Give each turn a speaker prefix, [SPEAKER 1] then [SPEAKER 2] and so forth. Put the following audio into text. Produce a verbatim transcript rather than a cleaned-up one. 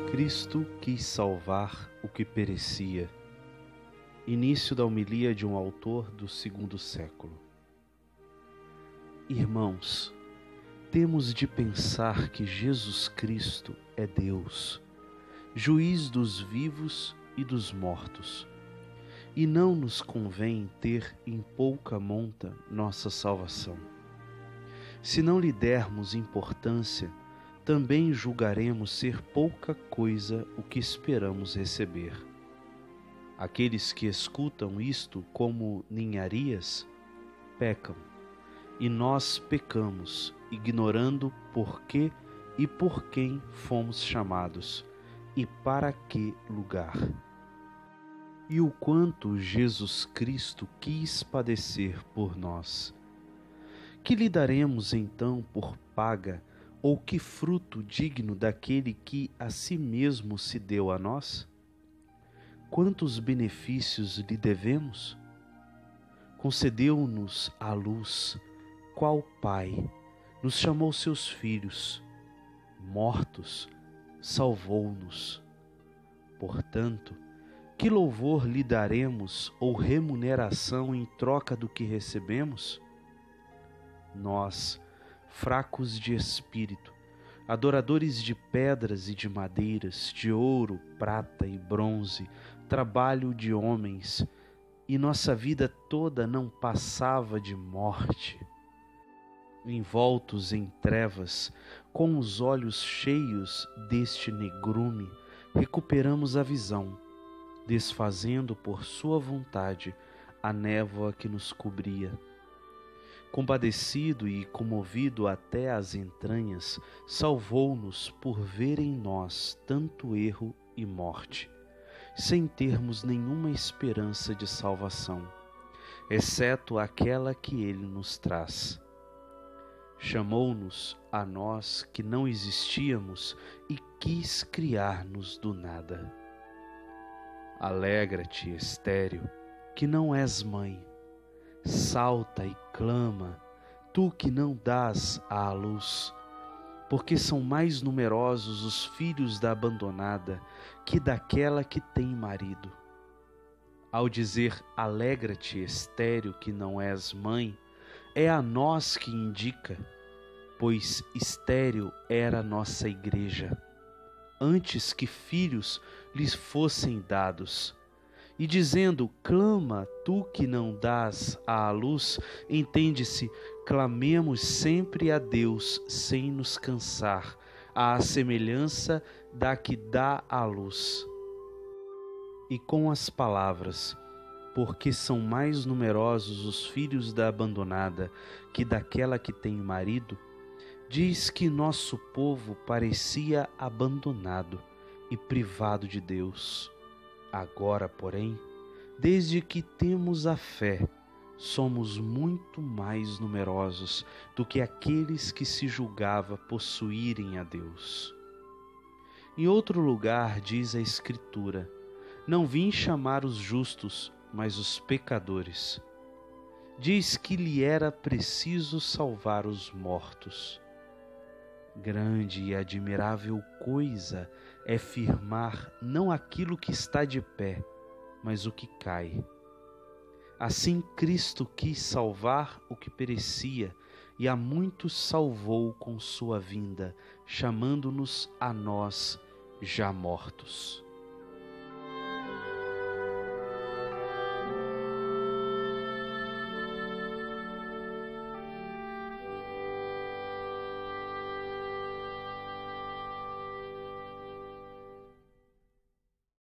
[SPEAKER 1] Cristo quis salvar o que perecia. Início da homilia de um autor do segundo século. Irmãos, temos de pensar que Jesus Cristo é Deus, juiz dos vivos e dos mortos, e não nos convém ter em pouca monta nossa salvação. Se não lhe dermos importância, também julgaremos ser pouca coisa o que esperamos receber. Aqueles que escutam isto como ninharias, pecam, e nós pecamos, ignorando por que e por quem fomos chamados, e para que lugar. E o quanto Jesus Cristo quis padecer por nós. Que lhe daremos então por paga, ou que fruto digno daquele que a si mesmo se deu a nós? Quantos benefícios lhe devemos? Concedeu-nos a luz, qual Pai, nos chamou seus filhos, mortos, salvou-nos. Portanto, que louvor lhe daremos ou remuneração em troca do que recebemos? Nós, fracos de espírito, adoradores de pedras e de madeiras, de ouro, prata e bronze, trabalho de homens, e nossa vida toda não passava de morte. Envoltos em trevas, com os olhos cheios deste negrume, recuperamos a visão, desfazendo por sua vontade a névoa que nos cobria. Compadecido e comovido até as entranhas, salvou-nos por ver em nós tanto erro e morte, sem termos nenhuma esperança de salvação, exceto aquela que Ele nos traz. Chamou-nos a nós que não existíamos e quis criar-nos do nada. Alegra-te, estéril, que não és mãe. Salta e clama, tu que não dás à luz, porque são mais numerosos os filhos da abandonada que daquela que tem marido. Ao dizer alegra-te, estéril, que não és mãe, é a nós que indica, pois estéril era nossa igreja, antes que filhos lhes fossem dados. E dizendo, clama, tu que não dás à luz, entende-se, clamemos sempre a Deus sem nos cansar, à semelhança da que dá à luz. E com as palavras, porque são mais numerosos os filhos da abandonada que daquela que tem marido, diz que nosso povo parecia abandonado e privado de Deus. Agora, porém, desde que temos a fé, somos muito mais numerosos do que aqueles que se julgava possuírem a Deus. Em outro lugar diz a Escritura, não vim chamar os justos, mas os pecadores. Diz que lhe era preciso salvar os mortos. Grande e admirável coisa é firmar não aquilo que está de pé, mas o que cai. Assim Cristo quis salvar o que perecia, e a muitos salvou com sua vinda, chamando-nos a nós já mortos.